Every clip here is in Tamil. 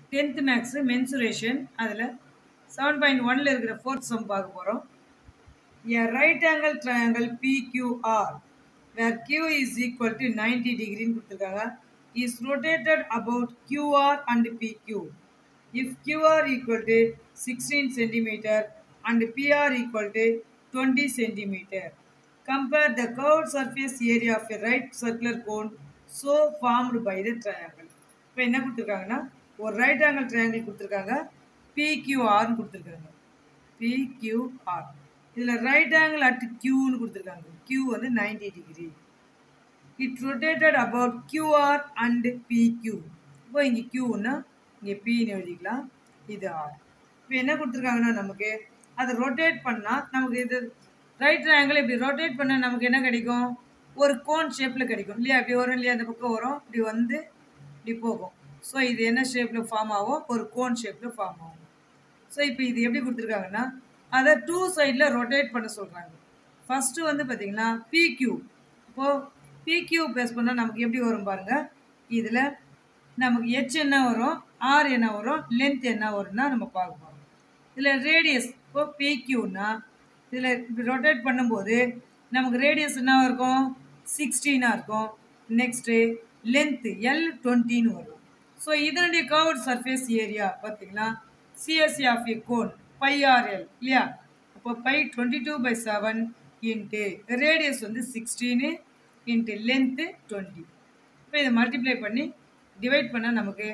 10th max mensuration அதில் 7.1ல இருக்கிற fourth sum பார்க்க போகிறோம். A right angle triangle PQR where Q is equal to 90 degree கொடுத்திருக்காங்க is rotated about QR and PQ. If QR equal to 16 centimeter and PR equal to 20 centimeter. Compare the curved surface area of a right circular cone so formed by the triangle. இப்போ என்ன கொடுத்திருக்காங்கன்னா ஒரு ரைட் ஆங்கிள் ட்ரையாங்கிள் கொடுத்திருக்காங்க PQR கொடுத்திருக்காங்க PQR இதில் ரைட் ஆங்கிள் அட் Qன்னு கொடுத்திருக்காங்க Q வந்து 90 degree. It rotated about QR and PQ. இப்போ இங்கே Qன்னா இங்கே Pன்னு எழுதிக்கலாம் இது R. இப்போ என்ன கொடுத்திருக்காங்கன்னா நமக்கு அதை ரொட்டேட் பண்ணால் நமக்கு இது ரைட் ட்ரையாங்கிள் இப்படி ரொட்டேட் பண்ணால் நமக்கு என்ன கிடைக்கும் ஒரு கோன் ஷேப்பில் கிடைக்கும் இல்லையா இப்படி வரும் இல்லையா அந்த பக்கம் வரும் இப்படி வந்து இப்படி போகும் ஸோ இது என்ன ஷேப்பில் ஃபார்ம் ஆகும் ஒரு கோன் ஷேப்பில் ஃபார்ம் ஆகும். ஸோ இப்போ இது எப்படி கொடுத்துருக்காங்கன்னா அதை டூ சைடில் ரொட்டேட் பண்ண சொல்கிறாங்க. ஃபஸ்ட்டு வந்து பார்த்திங்கன்னா PQ. இப்போது PQ ப்ளஸ் பண்ணால் நமக்கு எப்படி வரும் பாருங்கள் இதில் நமக்கு H என்ன வரும் R என்ன வரும் லென்த் என்ன வரும்னா நம்ம பார்க்க போகிறோம். இதில் ரேடியஸ் இப்போது PQன்னா இதில் இப்படி ரொட்டேட் பண்ணும்போது நமக்கு ரேடியஸ் என்ன இருக்கும் 16 இருக்கும். நெக்ஸ்ட்டு லென்த்து L20ன்னு வரும். ஸோ இதனுடைய கர்வ்ட் சர்ஃபேஸ் ஏரியா பார்த்தீங்கன்னா CSA of a cone πRL இல்லையா அப்போ π 22/7 இன்ட்டு ரேடியஸ் வந்து 16 இன்ட்டு லென்த்து 20. இப்போ இதை மல்டிப்ளை பண்ணி டிவைட் பண்ணால் நமக்கு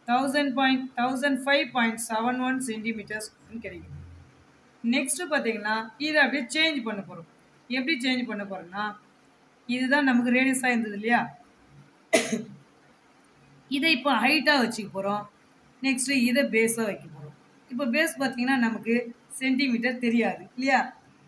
1005.71 சென்டிமீட்டர்ஸ் கிடைக்கும். நெக்ஸ்ட்டு பார்த்தீங்கன்னா இதை அப்படியே சேஞ்ச் பண்ண போகிறோம். எப்படி சேஞ்ச் பண்ண போகிறோம்னா இதுதான் நமக்கு ரேடியஸாக இருந்தது இல்லையா இதை இப்போ ஹைட்டாக வச்சுக்க போகிறோம். நெக்ஸ்ட்டு இதை பேஸாக வைக்க போகிறோம். இப்போ பேஸ் பார்த்தீங்கன்னா நமக்கு சென்டிமீட்டர் தெரியாது இல்லையா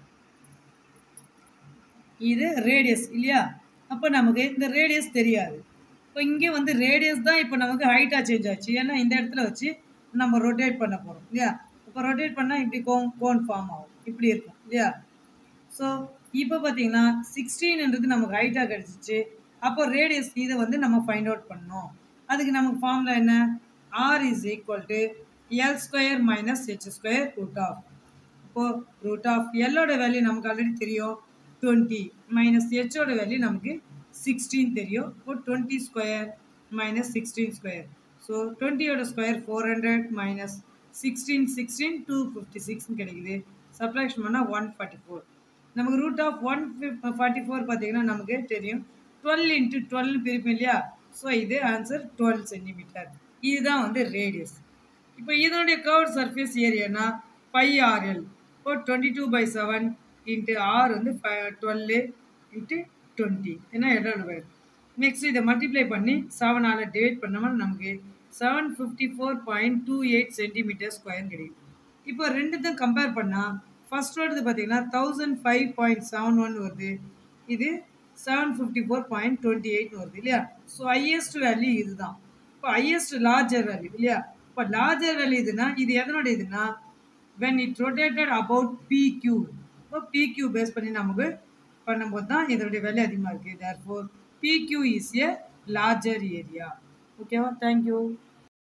இது ரேடியஸ் இல்லையா அப்போ நமக்கு இந்த ரேடியஸ் தெரியாது. இப்போ இங்கே வந்து ரேடியஸ் தான் இப்போ நமக்கு ஹைட்டாக சேஞ்ச் ஆச்சு ஏன்னா இந்த இடத்துல வச்சு நம்ம ரொட்டேட் பண்ண போகிறோம் இல்லையா. இப்போ ரொட்டேட் பண்ணால் இப்படி கோன் ஃபார்ம் ஆகும் இப்படி இருக்கும் இல்லையா. ஸோ இப்போ பார்த்தீங்கன்னா 16ன்றது நமக்கு ஹைட்டாக கிடச்சிச்சு. அப்போ ரேடியஸ் இதை வந்து நம்ம ஃபைண்ட் அவுட் பண்ணோம். அதுக்கு நமக்கு ஃபார்முலா என்ன R is equal to L square minus H square root of. இப்போது ரூட் ஆஃப் Lோட வேல்யூ நமக்கு ஆல்ரெடி தெரியும் 20 மைனஸ் Hோட வேல்யூ நமக்கு 16 தெரியும். இப்போ 20 ஸ்கொயர் மைனஸ் 16 ஸ்கொயர். ஸோ 20யோட ஸ்கொயர் 400 மைனஸ் 16 256 கிடைக்குது. சப்ராக்ஷன் பண்ணால் 144. நமக்கு ரூட் ஆஃப் 144 பார்த்தீங்கன்னா நமக்கு தெரியும் 12 இன்ட்டு 12 பிரிப்போம் இல்லையா. ஸோ இது ஆன்சர் 12 சென்டிமீட்டர். இதுதான் வந்து ரேடியஸ். இப்போ இதனுடைய கர்வ்ட் சர்ஃபேஸ் ஏரியானா πRL. இப்போ 22/7 இன்ட்டு R வந்து 12 இன்ட்டு 20 ஏன்னா இடோட வேறு. நெக்ஸ்ட் இதை மல்டிப்ளை பண்ணி 7ஆல் டிவைட் பண்ணோம்னா நமக்கு 754.28 சென்டிமீட்டர் ஸ்கொயர் கிடைக்கும். இப்போ ரெண்டுத்தையும் கம்பேர் பண்ணால் ஃபர்ஸ்ட் வருது பார்த்தீங்கன்னா 1005.71 வருது. இது 754.28 வருது இல்லையா. ஸோ ஹையஸ்ட் வேல்யூ இதுதான். இப்போ ஹையஸ்ட் லார்ஜர் வேல்யூ இல்லையா. இப்போ லார்ஜர் வேல்யூ இதுனா இது எதனோட இதுனா when it rotated about PQ. இப்போ PQ பேஸ் பண்ணி நமக்கு பண்ணும்போது தான் இதனுடைய வேல்யூ அதிகமாக இருக்குது. therefore PQ is a larger area. ஓகேவா? தேங்க்யூ.